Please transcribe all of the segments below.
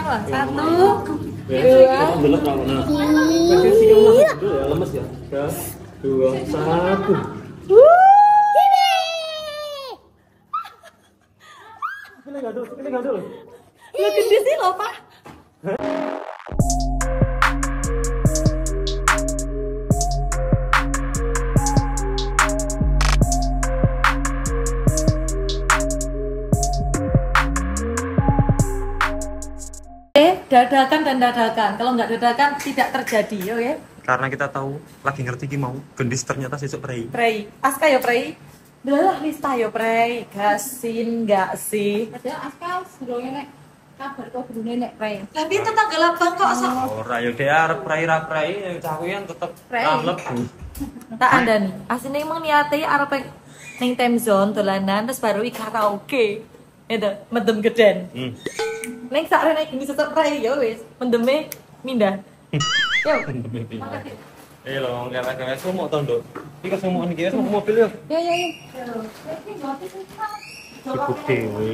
Wah, 1, 2. Belum kamu nah. Kasih sikam lah dulu ya, lemes ya. 3, 2, 1. Ini enggak dulu. Ya gede sih loh, Pak. Dadakan dan dadakan. Kalau nggak dadakan tidak terjadi, oke? Karena kita tahu lagi ngerti ki mau gendis ternyata sesuk prei. Prei, Aska ya prei. Belah Lista ya prei. Gasin nggak sih? Padahal Aska sedurunge nek kabar kok gurune nek prei. Tapi tetangga labang kok sok. Ora yo dhek arep prei yang cakuyan tetep mlebu. Tak andani. Asine emang niate arep ning time zone dolanan terus baru karaoke. Itu mendem geden. Neng sak rene iki sesuk prei ya wis, mendeme mindah. Yo. Eh lo ngelak-ngelak semua tau nduk. Iki semua iki wis mobil yo. Ya. Cukup dewe.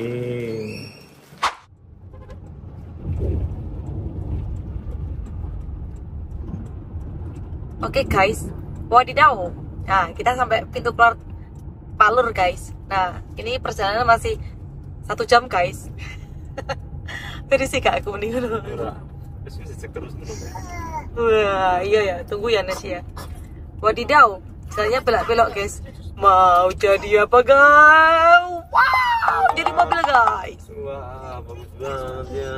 Oke guys, wadidaw. Nah, kita sampai pintu keluar Palur guys. Nah, ini perjalanan masih 1 jam guys. Tadi sih kak aku mending dulu. Terus bisa cek terus dulu. Wah, iya ya, tunggu ya Nasi ya. Wadidaw, jalannya belok-belok guys. Mau jadi apa guys? Wow, jadi mobil guys. Wah, bagus banget ya.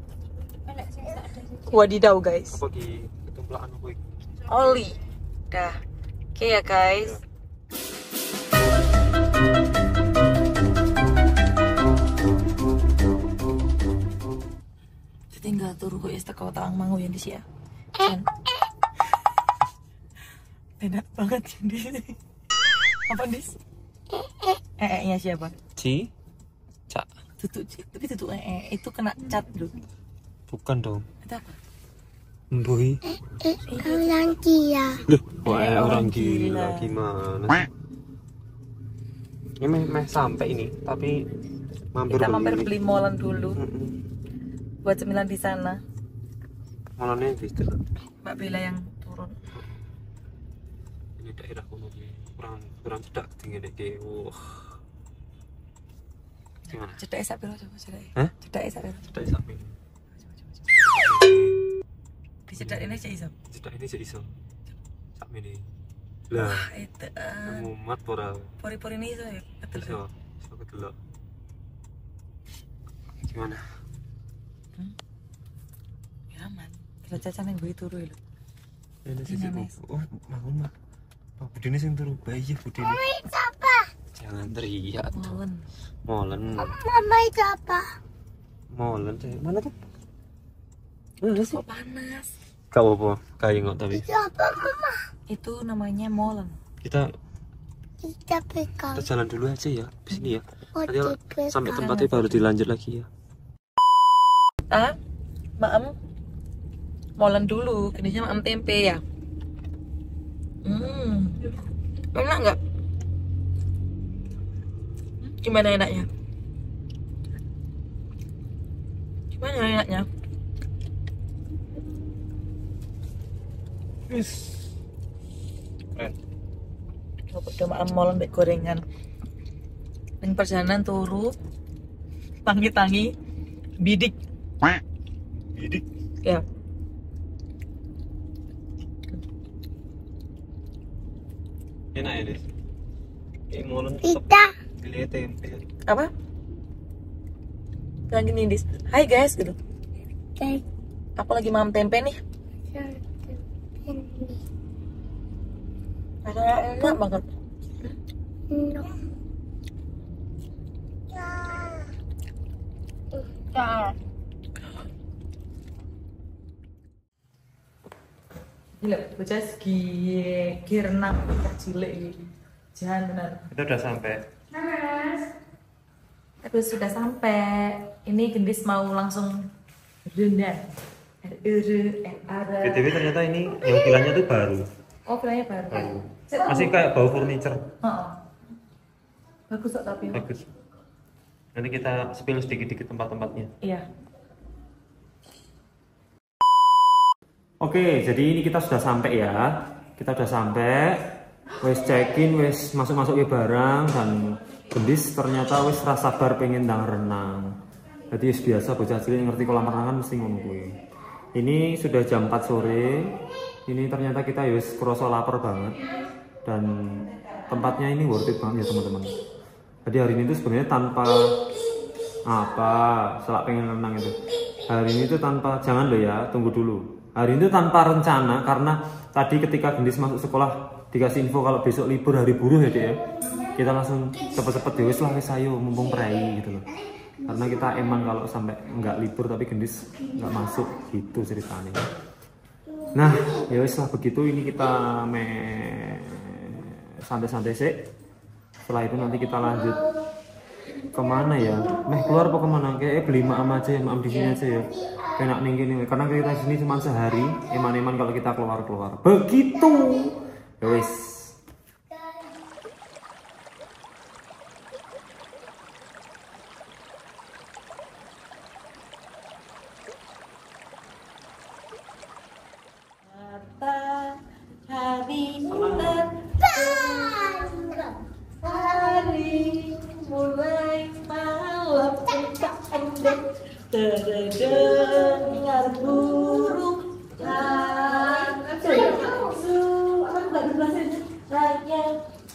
Wadidaw guys. Apa ki ketumplakan apa iki? Oli. Dah. Oke ya guys. Tinggal turu kok ya teko tawang mangu ya Dis ya. Enak banget Dis. Apa Dis? Nya siapa? Ci? Cak. Tutuk, tapi tutuk itu kena cat bro. Bukan dong. Itu apa? Mbui. Orang gila. Loh, orang gila gimana? Ini meh sampai ini, tapi Kita mampir beli molen dulu. Buat cemilan di sana. Molennya di situ. Mbak Bella yang turun. Ini daerah kono kurang cedak tinggi nek wah. Gimana? Cedak sak piro coba cedak. Hah? Cedak sak piro? Cedak sak piro? Di cedak ini sih iso. Cedak ini sih iso. Sak mene. Lah, Itu mumat ora. pori-pori ini iso ya. Iso. Iso kedelok. Gimana? Ya aman. Kita cacan yang gue turu lho. Ini sih oh, bangun mak. Pak Budini sing turu bayi Budini. Siapa? Jangan teriak tuh. Molen. Molen. Mama itu apa? Molen saya. Mana tuh? Mana sih? Kok panas? Kau apa? Kayak nggak tapi. Itu apa mama? Itu namanya molen. Kita Kita pegang. jalan dulu aja ya. Di sini ya. Oh, Nanti dipegang. sampai tempatnya baru dilanjut lagi ya. Maem. Molen dulu, jenisnya maem tempe ya. Enak nggak? Gimana enaknya? Gimana enaknya? Keren. Udah maem molen mbek gorengan. Ning perjalanan turu tangi-tangi bidik. Bidik. Ya. Enak ya deh. Kayak molen Kita. pilih tempe. Apa? Bilang gini Dis, hai guys gitu. Kayak Aku lagi maem tempe nih. ini. Rasanya enak banget. No. Gila, bocah segi kirnang cilik ini. Jangan benar. Kita udah sampai. Tapi sudah sampai. Ini gendis mau langsung rendah. BTW ternyata ini yang vilanya tuh baru. Oh, vilanya baru. Baru. Masih kayak bau furniture. Bagus kok tapi. Bagus. Nanti kita spill sedikit-sedikit tempat-tempatnya. Iya. Oke, jadi ini kita sudah sampai ya. Kita sudah sampai. Wes check-in, wes masuk-masuk ke barang dan Gendis ternyata wes rasa sabar pengen ndang renang. Jadi biasa bocah cilik yang ngerti kolam renang kan mesti ngono kuwi. Ini sudah jam 4 sore. Ini ternyata kita wes kroso lapar banget dan tempatnya ini worth it banget ya teman-teman. Jadi hari ini tuh sebenarnya tanpa selak pengen renang itu. Hari ini tuh tanpa, jangan lo ya, tunggu dulu. Hari ini tuh tanpa rencana karena tadi ketika Gendis masuk sekolah dikasih info kalau besok libur hari buruh ya Dek ya. Kita langsung cepet-cepet ya wis lah wis ayo mumpung prei gitu loh. Karena kita emang kalau sampai nggak libur tapi Gendis nggak masuk gitu ceritanya. Nah ya wis lah begitu, ini kita santai-santai sih. Setelah itu nanti kita lanjut kemana ya? Keluar apa kemana? Kayak beli maam aja ya, maam di sini aja ya. Enak nih gini, karena kita sini cuma sehari. Eman-eman kalau kita keluar-keluar. Begitu. Ya wis. Hari mulai malam pendek terdengar burung hanya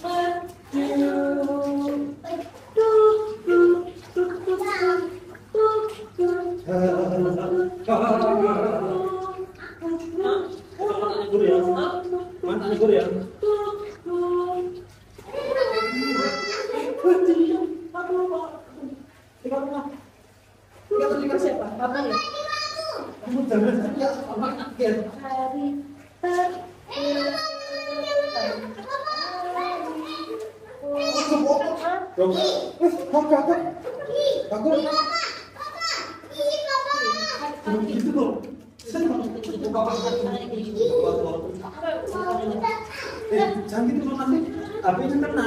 Jangan gitu loh, nanti HP-nya kena.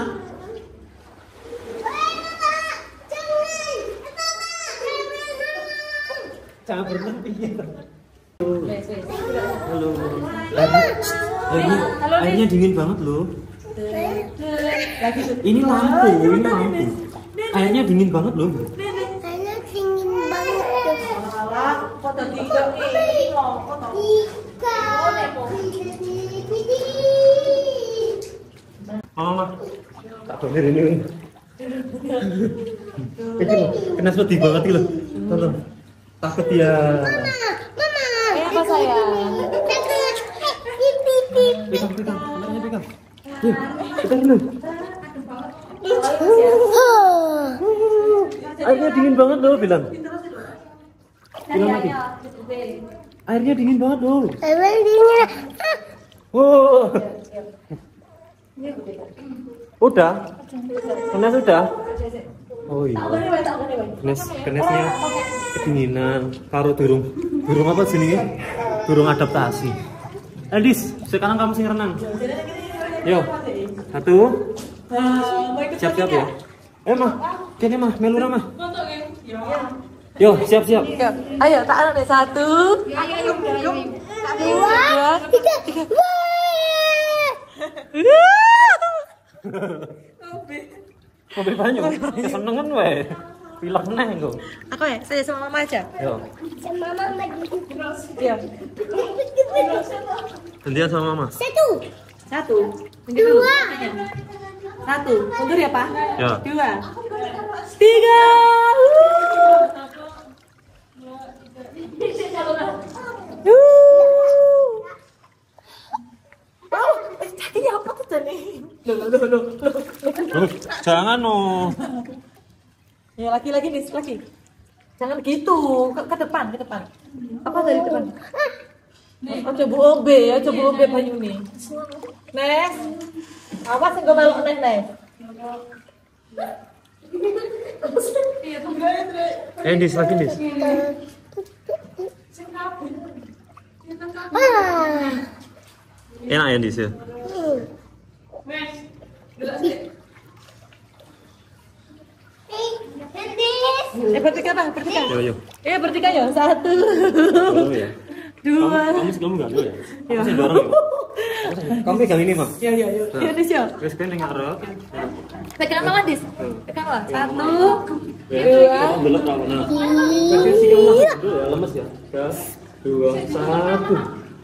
Jangan berenang pinggir. Halo. Airnya dingin banget loh. Ini lampu. Airnya dingin banget loh. Airnya dingin banget. Foto tiga ini foto. Mama, tak bener ini. Kena sedih banget loh. Tonton. Takut ya. Apa sayang? Pegang. Anaknya pegang. Pegang dulu. Airnya dingin banget loh, bilang. Bilang lagi. Airnya dingin banget loh. Airnya dingin. Oh. Udah? Kenes udah? Oh iya. Kenesnya kedinginan. Karo durung apa sini? Durung adaptasi. Andis, sekarang kamu sing renang. Yo. 1. Siap-siap ya. Mah. Kene mah, melura mah. Yo, siap-siap. Ayo, tak ada deh 1. 2, 3. Mobil banyak. Seneng kan wae. Pilek neh engko. Aku ya, saya sama mama aja. Yo. Sama mama gitu. Iya. Gantian sama mama. 1. 1. 2. 1. Mundur ya, Pak? Ya. 2. 3. Tadi apa tuh tadi? Loh. Jangan no. Ya lagi nih, lagi. Jangan gitu, ke depan. Apa dari depan? Oh, coba OB ya, coba OB banyu nih. Nes. Awas enggak melok Nes. Dis lagi Dis. Enak ya Dis ya. Bertiga bang, bertiga. Yo. Bertiga ya, 1. Oh ya. Kamu gak dulu ya? Aku sih dorong ya. Kamu pegang ini, Bang. Ya. Ya, Dis ya. Terus kan yang ngarep. Pegang apa, Dis? Pegang lah. 1, 2. Belum tahu. Nah. Kasih sih kamu langsung dulu ya, lemes ya. 2, 1.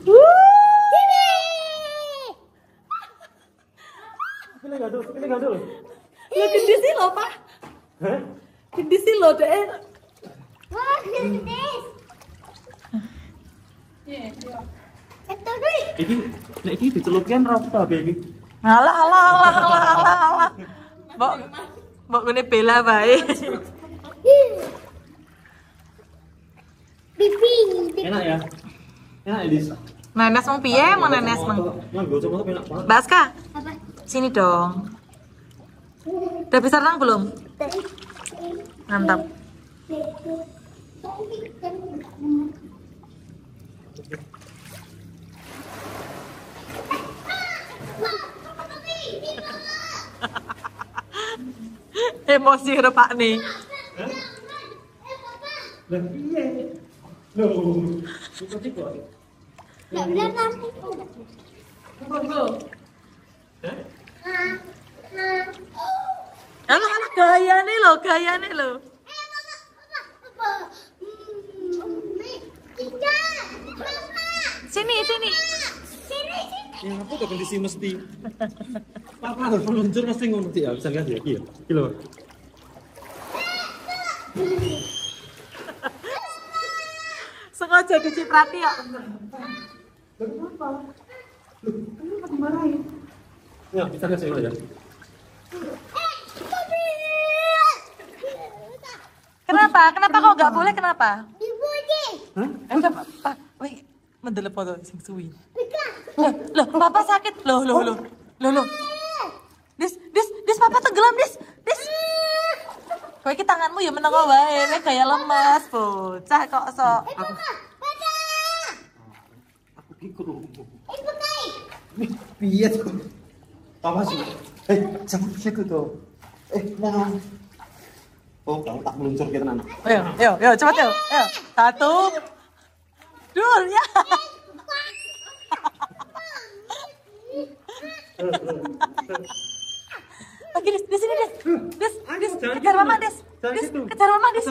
Ini enggak dulu. Ya gede sih lo, Pak. Hah? Gede sih lo, Dek. Wah, gendis. Itu deh. Iki dicelupkan rata iki. Alah. Mbok ngene bela bae. Pipi. Enak ya? Enak ya, Dis? Nenes mau piye? Mau nenes mang. Nah, gue coba enak banget. Baska, Apa? sini dong. Udah bisa renang belum? Mantap. Emosi udah Pak nih. Lah iya. Loh. Itu kok. Nggak benar kan? Alah gaya nih lo. Sini. Ya apa kok kondisi mesti. Papa harus meluncur mesti ngono sih ya, bisa lihat ya. Iya. Kilo. Sengaja diciprati ya. Ya, bisa lihat saya ya. Kenapa kok nggak boleh? Kenapa? Hah? Udah Pak, wih, mendelep foto sing suwi. Loh, Papa sakit. Loh. Dis, Papa tenggelam, Dis. Kowe iki tanganmu ya meneng wae, kowe gaya lemas, bocah kok sok. Aku ki kerungu. Piye tuh? Papa sih. Jangan begitu tuh. Nah. Oh, kamu tak meluncur kita nana. Ayo, cepat yuk. Ayo, 1, 2, ya. Oke, di sini, Des. Kejar Mama, Des. Kejar Mama, Des.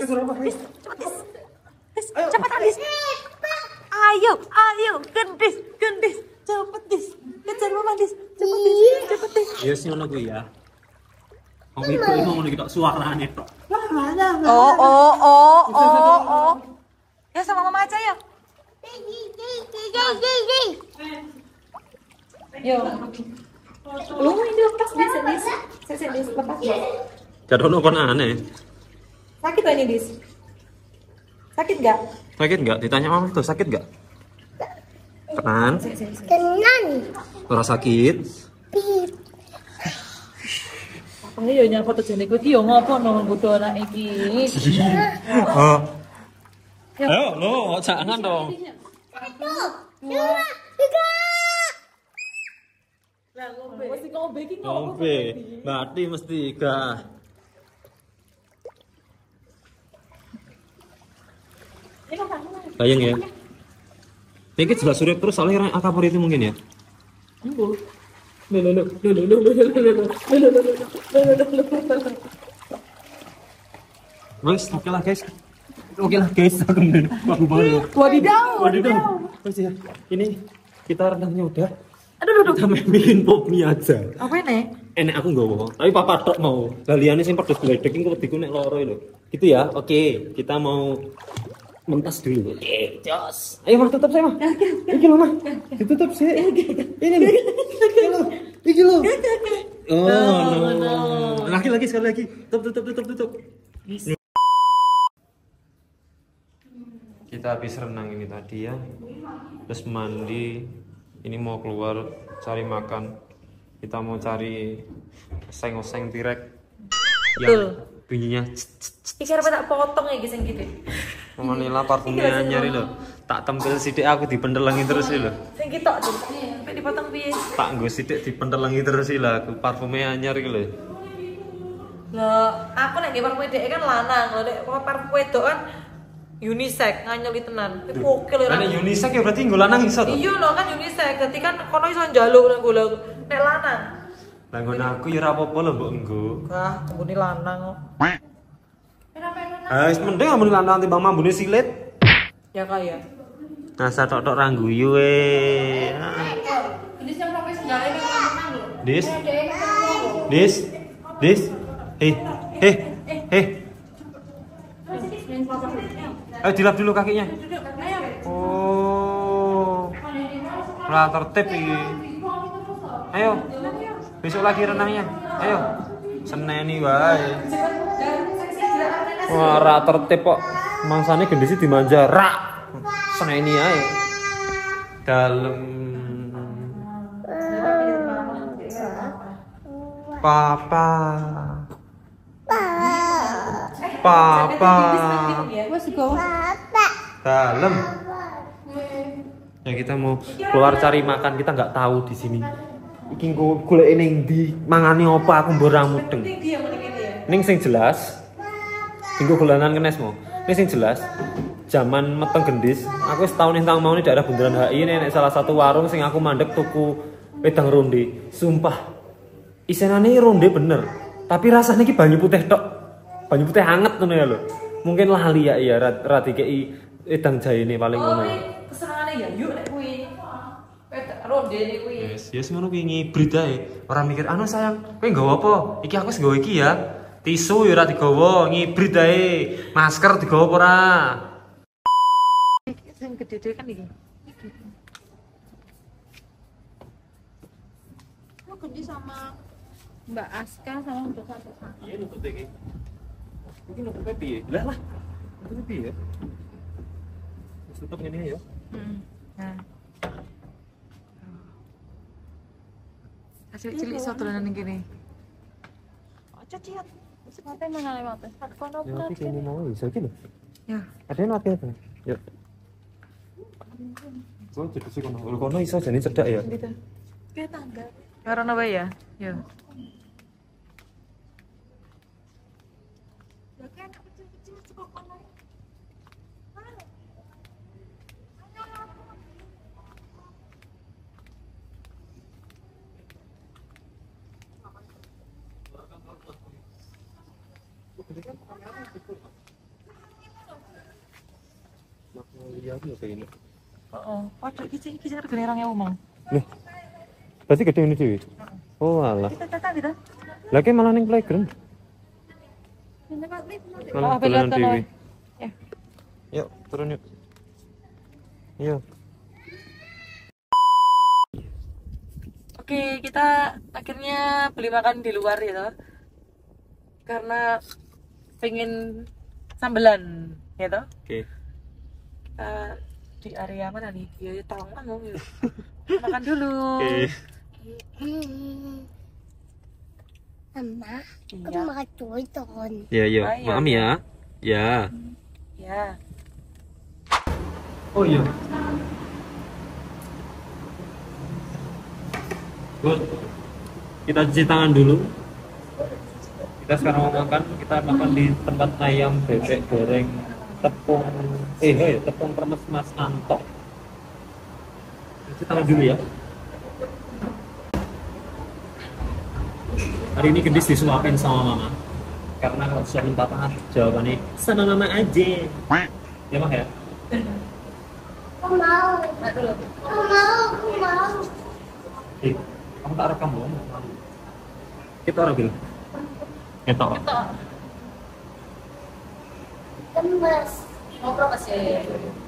Cepet, Des. Ayo, gendis. Cepet, Des. Kejar Mama, Des. Cepet, Des. Iya sih ngono kuwi ya. Kamu itu ngono iki tok suarane tok. Oh. Ya sama Mama aja ya. Yo. Lu ini lepas Dis. Saya lepas. Jadon kon aneh. Sakit ini, Dis? Sakit nggak? Sakit nggak? Ditanya Mama itu sakit nggak? Tenang. Tenang. Ora sakit. Ayo nyapa foto jane kowe iki yo ngopo nang bodho anak iki. Oh. Ayo, lo jangan dong. 1, 2, 3. Lah ngombe. Mesti ngombe iki ngopo? Ngombe. Mati mesti gak. Bayang ya. Ini jelas surip terus soalnya akapur itu mungkin ya. Wes, oke lah guys, aku baru. Wadidaw. Wes ya, ini kita rendangnya udah. Aduh. Kita main bikin pop mie aja. Apa ini? Enak aku nggowo, tapi papa tok mau. Galiane sing pedes gledek iki wediku nek loro lho. Gitu ya. Oke, kita mau mentas dulu. Oke, jos. Ayo Mah, tutup saya Mah. Iki lho Mah. Ditutup sih. Ini nih. Iki lho. Oh, no. Lagi sekali lagi. Tutup. Kita habis renang ini tadi ya. Terus mandi. Ini mau keluar cari makan. Kita mau cari oseng-oseng tirek yang bunyinya Iki arep tak potong ya guys yang gitu. Manila parfumnya nyari lho. Tak tempel sithik aku dipendelengi terus lho. Sing kitok tuh. Sampai dipotong piye? Tak nggo sithik dipendelengi terus lho. Aku parfumnya anyar iki lho. Loh, aku nek nggih parfum dhek kan lanang, lho nek parfum wedok kan unisex nganyeli tenan. Oke lho. Nek unisex ya berarti nggo lanang iso to? Iya lho kan unisex, dadi kan kono iso njaluk nang golek nek lanang. Lah ngono aku ya ora apa-apa lho mbok nggo. Wah, kembune lanang kok. Ah wis mending amun lanang timbang mambune silit. Ya kaya. Nah, tok-tok ra guyu we. Ini sing sampai segala ini lanang lho. Dis. Dis. Dis. Eh. Ayo dilap dulu kakinya. Oh. Lah tertib iki. Ayo. Besok lagi renangnya. Ayo. Seneni wae. Wah, ra tertib kok. Mangsane gendisi dimanja rak. Seneni ae. Dalem. Papa. Wes go. Dalem. Ya kita mau keluar cari makan, kita nggak tahu di sini. Iki golek ning ndi, mangane apa aku mbok ra mudeng. Ning sing jelas, tinggo dolanan kenes mau. Ning sing jelas, zaman meteng gendis, aku wis tahun entang mau di daerah Bundaran HI nek salah satu warung sing aku mandek tuku wedang ronde. Sumpah. Isenane ronde bener, tapi rasanya ki banyu putih tok. Banyu putih hangat ngono ya lho. Mungkin lali ya iya ra dikeki wedang jaene paling ngono. Kesenengane ya yuk nek kuwi. Ronde nek kuwi. Yes ngono kuwi ngibrit ae. Ora mikir anu sayang, kowe nggawa apa? Iki aku wis nggawa iki ya. Tisu ya ora digawa, ngibrit ae. Masker digawa apa ora? Sing gede-gede kan iki. Aku ganti sama Mbak Aska sama Mbak Satu. Iya nutut iki. Iki nutut piye? Lah. Nutut piye? Wis tutup ngene ya. Nah. Hasil cilik iso dolanan ning kene. Aja ciat. Mate mana lewat? Kono Ya iki kene mau iso iki lho. Ya. Ada yang mati apa? Ya. Kok jadi sih kono? Kono iso jane cedak ya. Gitu. ke tangga. Karena apa ya? Ya. Ya kan kecil-kecil cukup online. Oh, waduh iki regane 2.000 mang. Loh. Berarti gede ini dewi. Oh alah. Kita datang kita. Lagi malah ning playground. Malah dolanan dewi. Ya. Yuk, turun yuk. Yuk. Oke, kita akhirnya beli makan di luar ya, karena pengen sambelan, ya toh. Oke. Kita di area mana nih? Ya tolong lah ya. Makan dulu. Oke. Mama, aku Iya. makan tuiton. Ya, ya. Ah, iya, Maaf iya. ya. Ya. Ya. Oh iya. Good. Kita cuci tangan dulu. Kita sekarang mau makan. Kita makan di tempat ayam bebek goreng tepung. Tepung kremes Mas Anto. Cuci tangan dulu ya. Hari ini Gendis disuapin sama mama. Karena kalau suapin papa jawabannya sama mama aja. Ya mah ya. Aku mau. Aku mau. Kamu tak rekam dong. Kita orang bilang. Kita. Gemes. Ngobrol masih.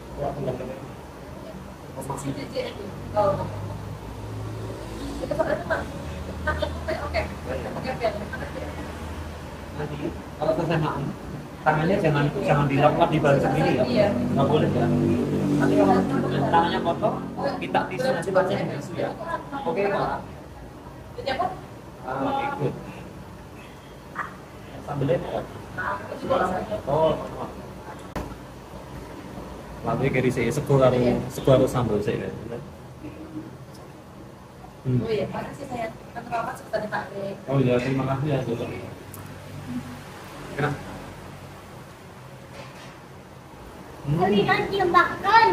Kalau selesai makan, tangannya jangan dilakukan di balik sini ya. Iya. Nggak boleh ya. Nanti kalau tangannya kotor, kita tisu nanti pakai tisu ya. Oke pak. Oke good. Sambelnya apa? Oh. Lalu kiri saya sego sambal saya. Oh iya, makasih saya. Kan apa sebentar dipakai. Oh iya, terima kasih ya Soto. Kenapa? Kami kan dia makan.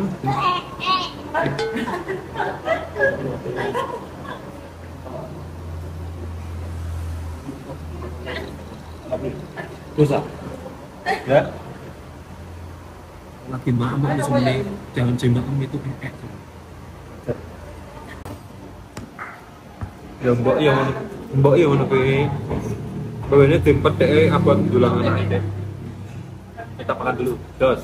Bisa. Ya. Lagi maem kok sebenarnya jangan cimaem itu pepek. Ya mbok ya ngono kuwi. Bawene dipetik abot dulangan ae. Kita makan dulu. Dos.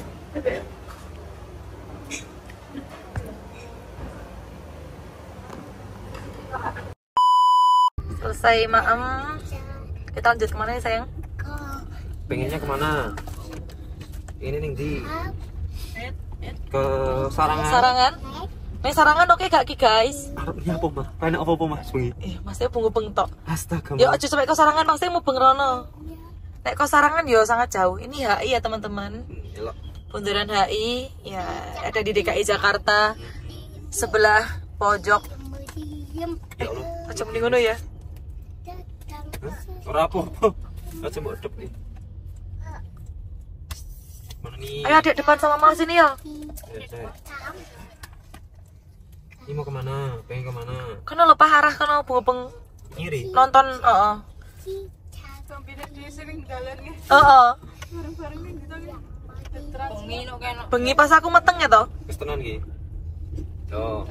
Selesai maem. Kita lanjut kemana ya sayang? Pengennya kemana? Ini nih di ke Sarangan. Sarangan. Nih Sarangan oke gak ki guys? Arepnya apa mah? Pengen apa mas bengi? Maksudnya bungu bengtok. Astaga. Yo aja sampai ke Sarangan maksudnya mau bengrono. Nek ke Sarangan yo sangat jauh. Ini HI ya teman-teman. Bundaran HI ya ada di DKI Jakarta sebelah pojok. Macam mending ngono ya. Ora apa-apa. Aja mbok dep nih. Mana nih? Ayo adik depan sama mama sini ya. Ini mau kemana? Pengen kemana? Kono lho Pak arah kono bunga beng Ngiri. nonton, heeh. Bengi pas aku meteng ya toh. Wis tenan iki. Yo.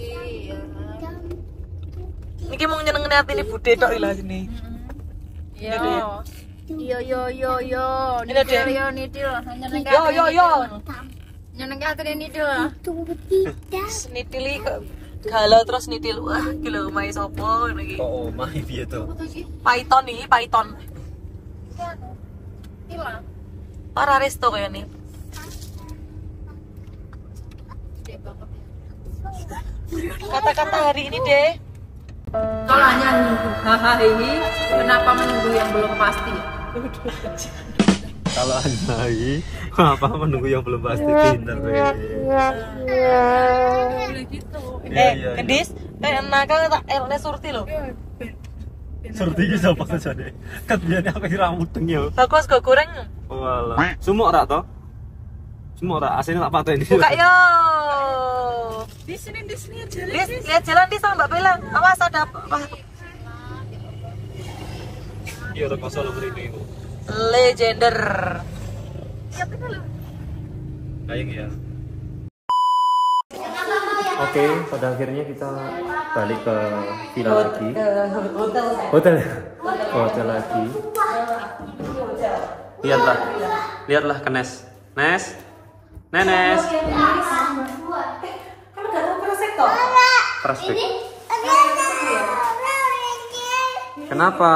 Niki mau nyenengin hati ini bude tok ilah sini. Yo. Yo. Ini deh. Yo nitil. Yo. Nyeneng atine nitil. Nitili galau terus nitil. Wah, gila omahe sapa ngene iki. Oh, mah piye to? Python nih, Python. Hilang. Para resto kayak nih. Kata-kata hari ini deh. Kalau nyanyi, hahaha, kenapa menunggu yang belum pasti? Kalau Anjay, apa menunggu yang belum pasti pinter deh. Gitu. Gendis, nakal tak elne surti loh. Surti iki sapa sajane? Kat biyane aku kira mudeng ya. Bagus gak goreng. Walah. Sumuk ra to? Sumuk ra, asine tak pateni. Buka yo. Di sini aja. Lihat jalan di sama Mbak Bella. Awas ada apa? Iya udah kosong mrene iku. Legender. Kayak ya. Oke, pada akhirnya kita balik ke villa lagi. Hotel lagi. Lihatlah ke Nes. Nenes. Kamu gak tahu kresek toh? Kresek. Kenapa?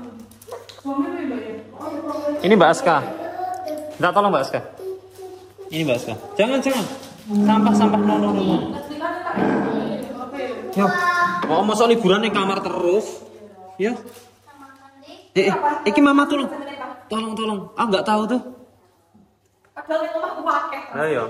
Ini Mbak Aska. Enggak, tolong Mbak Aska. Ini Mbak Aska. Jangan. Sampah. No. Yo, mau masuk liburan di kamar terus. Yo. Iki mama tolong. Tolong. Ah nggak tahu tuh. Padahal ini rumah aku pakai. Ayo.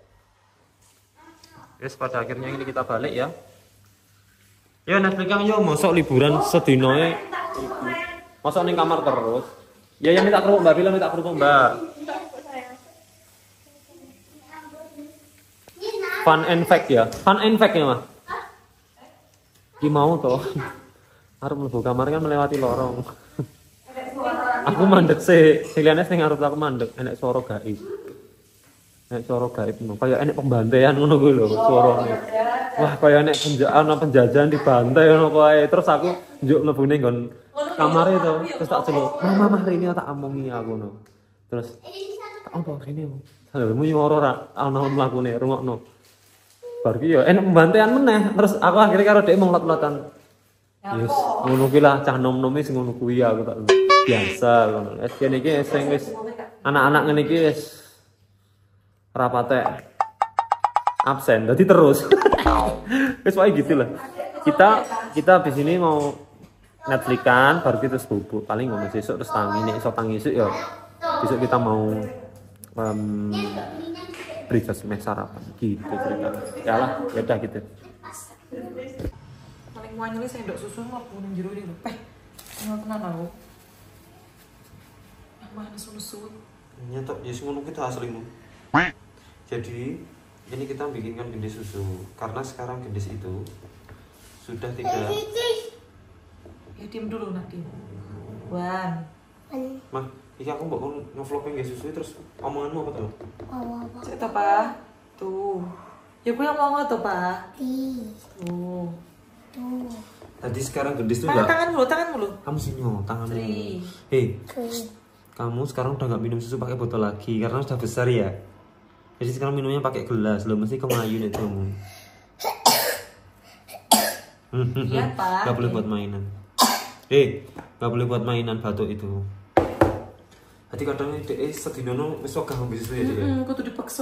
Yes, pada akhirnya ini kita balik ya. Yo Netflix yo masuk liburan sedinoe. Masuk ning kamar terus. Ya minta kerupuk Mbak Bila, minta kerupuk Mbak. Fun and fact ya Mah. Ki mau toh. Arep mlebu kamar kan melewati lorong. Aku mandek sih. Siliane sing arep aku mandek enek suara gaib. Kayak enek pembantaian ngono kuwi lho suarane. Wah, kayak enek penjajahan dibantai ngono kuwi. Terus aku njuk mlebune nggon kamar itu. Terus tak celuk. Mama hari ini tak omongi aku ngono. Terus tak opo rene. Salemu nyoro ra ana mlakune rungokno. Bar ki yo enek pembantaian meneh. Terus aku akhirnya karo dhek melot-melotan. Yes, ngono ki lah cah nom-nome sing ngono kuwi aku tak biasa ngono. Es kene iki sing wis anak-anak ngene iki wis rapate absen. Dadi terus. Wis wae gitu lah. Kita habis ini mau Netflix-an baru kita bubuk. Paling ngomong besok terus tangi nek iso tangi esuk ya. Besok kita mau breakfast sarapan gitu cerita. Ya lah, ya udah gitu. Paling wanyune sendok susu mlebu ning jero iki lho. Ngono tenan aku. Mana susu? Nyetok ya ngono kita aslimu. Jadi ini kita bikinkan gendis susu karena sekarang gendis itu sudah tidak. Ya diem dulu nak diem. Wan. Mah, iki aku mbok ngevlogin gendis susu terus omonganmu apa tuh? Cek to, Pak. Tuh. Ya gue yang mau tuh, Pak. Tuh. Tadi sekarang gendis tuh Mana enggak. tangan mulu. Kamu senyum tanganmu. Tri. Hei. Kamu sekarang udah nggak minum susu pakai botol lagi karena sudah besar ya. Jadi sekarang minumnya pakai gelas, lo mesti kemayu nih kamu. Iya, Pak. Gak boleh buat mainan. Gak boleh buat mainan batuk itu. Tadi kadang ini sedinono wis wegah ngombe susu ya dia. Kudu dipaksa.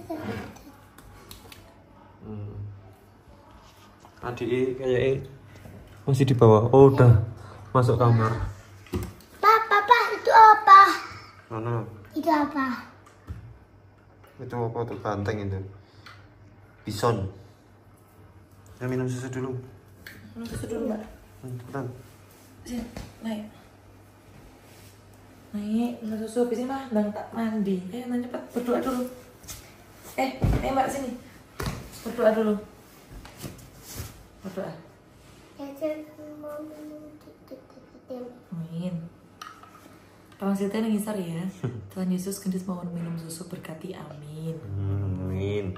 Adik kayak masih di bawah. Oh udah masuk kamar. Papa, itu apa? Mana? Itu apa? Itu apa tuh banteng itu? Bison. Ya minum susu dulu. Minum susu dulu, Mbak. Cepetan. Sini, naik. Naik, minum susu. Habis ini mah ndang tak mandi. Nang cepet berdoa dulu. Mbak sini. Berdoa dulu. Berdoa. Amin. Kawan cerita yang ngisar ya. Tuhan Yesus gendis mau minum susu berkati amin. Amin.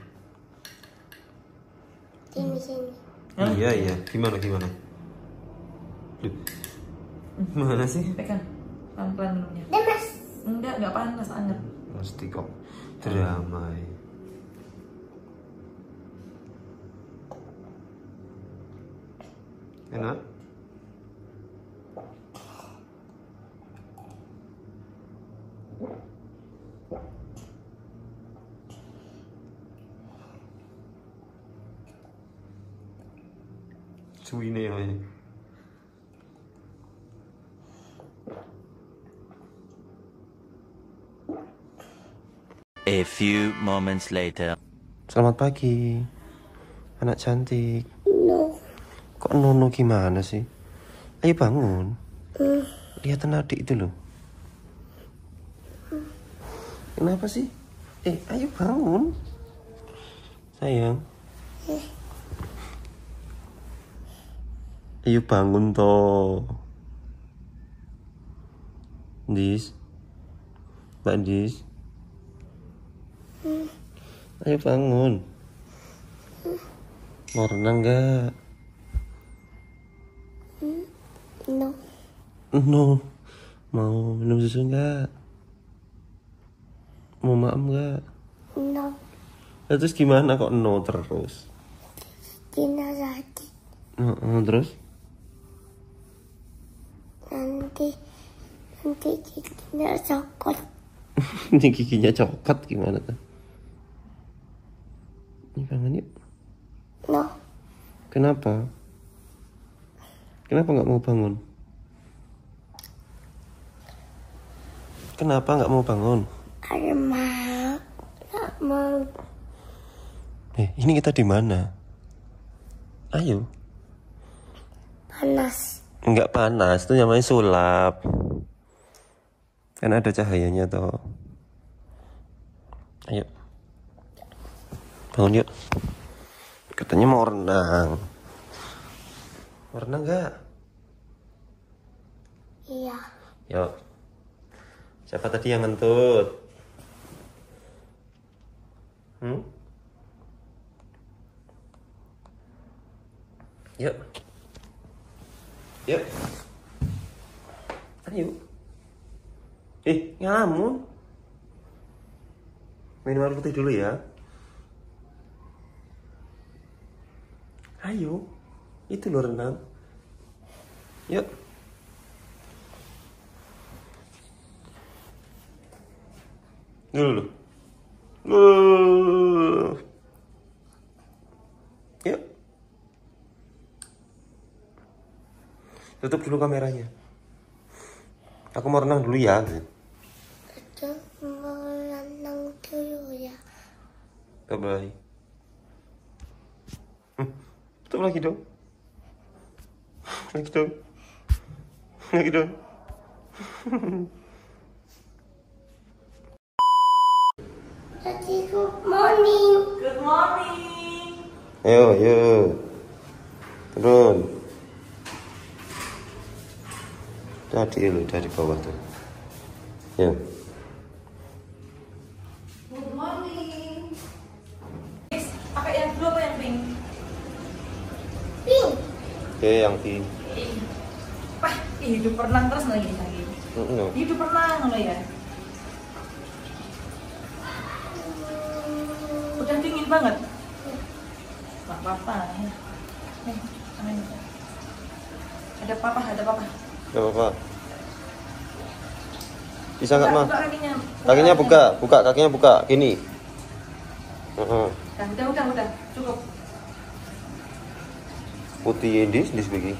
Sini. Iya. Gimana? Duh. Mana sih? Pegang. Pelan-pelan minumnya. Demes. Enggak panas, anget. Mesti kok drama. Enak? Suwine ya. A few moments later. Selamat pagi, anak cantik. No. Kok nono gimana sih? Ayo bangun. Lihatin adik itu loh. Kenapa sih? Ayo bangun. Sayang. Ayo bangun toh. Dis. Mbak Dis. Ayo bangun. Mau renang gak? No. No. Mau minum susu gak? Mau maem gak? No. Terus gimana kok no terus? Tina sakit. Terus? Nanti giginya cokot. Ini giginya copot gimana tuh? Ini bangun yuk. No. Kenapa? Kenapa nggak mau bangun? Kenapa nggak mau bangun? Ada mau. Nggak mau. Ini kita di mana? Ayo. Panas. Nggak panas, itu namanya sulap. Kan ada cahayanya toh. Ayo. Bangun yuk. Katanya mau renang. Mau renang nggak? Iya. Yuk. Siapa tadi yang ngentut? Yuk. Yuk. Ayo. Ngelamun. Minum air putih dulu ya. Ayo. Itu lo renang. Yuk. Dulu. Yuk. Tutup dulu kameranya. Aku mau renang dulu ya. Ada mau renang dulu ya. Bye-bye. Tutup lagi dong. Lagi dong. Lagi dong. Tadi good morning. Good morning. Ayo. Turun. Tadi lu dari bawah tuh. Ya. Good morning. Pakai yang blue apa yang pink? Pink. Oke, yang di. Wah, hidup renang terus lagi. No. Hidup renang lo ya. Udah dingin banget. Gak apa-apa. Ada papa. Gak apa-apa. Bisa nggak, Ma? Kakinya. Kakinya buka, kakinya buka. Gini. Udah, cukup. Putih di sebegi.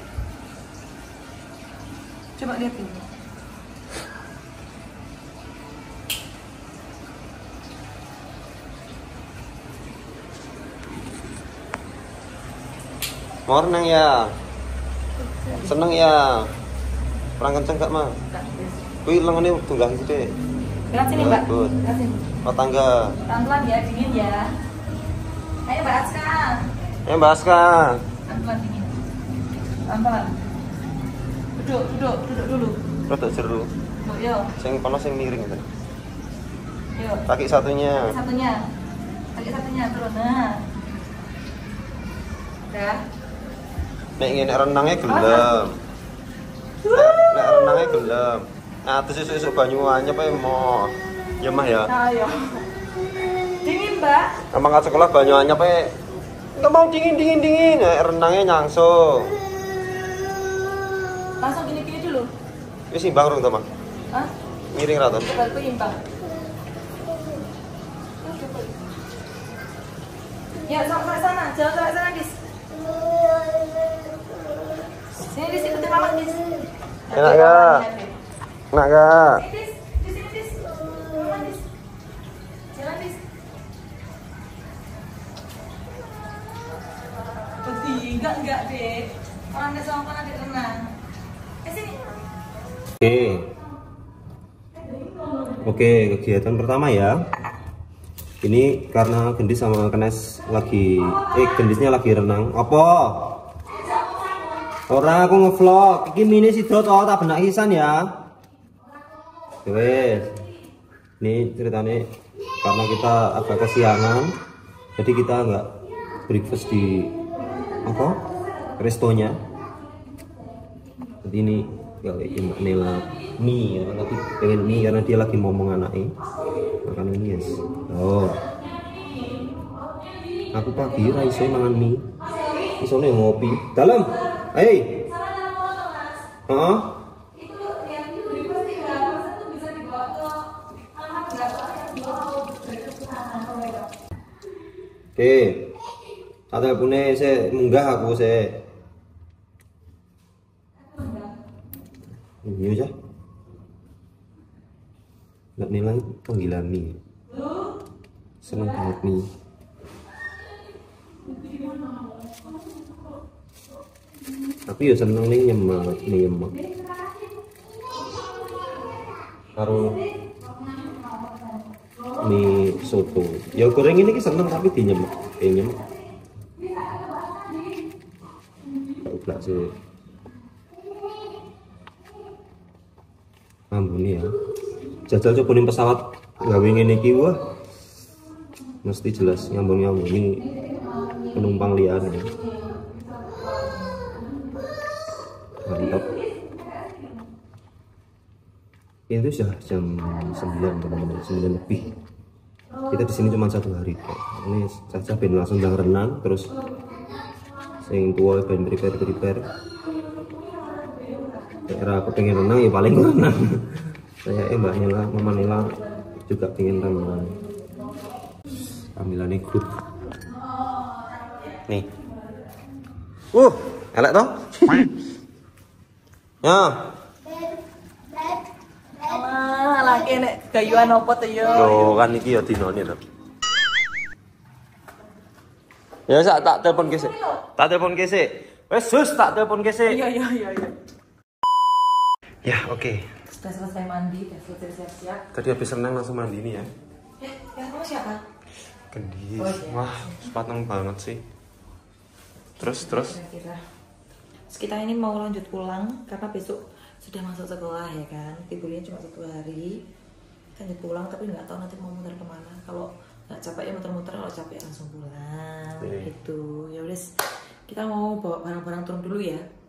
Coba lihat ini. Mau renang ya? Seneng ya? Perang kenceng gak, Ma? Wih, lengannya tunggang gede. Berat sini, Mbak. Good. Berat sini. Oh, tangga. Pelan-pelan ya, dingin ya. Ayo Mbak Aska. Mbak Aska. Pelan-pelan dingin. Pelan-pelan. Duduk dulu. Rodok jeru. Duduk, yuk. Yang panas yang miring kan. Yuk. Kaki satunya. Kaki satunya turun. Nah. Udah. Nek ngene renangnya gelem. Nek renangnya gelem. Nah, terus esuk banyu anyep ae mo. Ya Mah ya. Ayo. Dingin, Mbak. Emang kat sekolah banyu anyep ae. Enggak mau dingin. Nek renangnya nyangsung. Langsung gini dulu. Wis imbang rung to, Mak? Hah? Miring ra to? Coba imbang. Ya, sampai sana. Jalan sampai sana, Dis. Sini, Dis, ikutin Mama, Dis. Enak gak? Enak gak? Dis, di sini, Dis. Mama, Dis. Jalan, Dis. Enggak, Dek. Orang ada sama adik renang. Sini. Oke, kegiatan pertama ya. Ini karena Gendis sama Kenes Gendisnya lagi renang. Apa? Ora, aku ngevlog. Iki mini sidro to, tak benak hisan ya. Wes. Ini ceritanya karena kita agak kesiangan, jadi kita nggak breakfast di restonya. Jadi ini ya Mbak Nela mie, tapi pengen mie karena dia lagi ngomong anaknya makan ini yes. Oh, aku pagi raiso mangan mie, isone ngopi dalam. Hei, Oke, tak telepone saya munggah aku saya. Ini aja. Nggak nilai panggilan mie. Seneng banget mie. Tapi ya seneng nih nyemak. Karo mie soto. Ya goreng ini seneng tapi dinyemak. Nyemak. Tak ublak sih. Ambune ya. Jajal cobain pesawat gawe ngene iki wah. Mesti jelas nyambung-nyambungi penumpang liane. Mantap. Itu sudah jam 9 teman-teman, 9 lebih. Kita di sini cuma 1 hari. Ini saja ben langsung jang renang terus sing tua ben prepare. Era aku pengen renang ya paling renang. Saya Mbak Nela, Mama Nela juga pengen renang. Panggilannya grup. Nih. Elek toh? Ya. Lagi nek gayuan apa tuh yo? Loh kan iki ya dinone to. Ya sak tak telepon kesik. Wes sus tak telepon kesik. Iya. Ya, oke. Sudah selesai mandi, sudah selesai siap-siap. Tadi habis renang langsung mandi nih ya. Yang sama siapa? Gendis. Oh, iya. Wah, sepateng banget sih. Terus. Kira-kira. Terus kita ini mau lanjut pulang karena besok sudah masuk sekolah ya kan. Liburnya cuma 1 hari. Kita lanjut pulang tapi nggak tahu nanti mau muter kemana. Kalau nggak capek ya muter-muter, kalau capek langsung pulang. Iya. Gitu. Ya udah, kita mau bawa barang-barang turun dulu ya.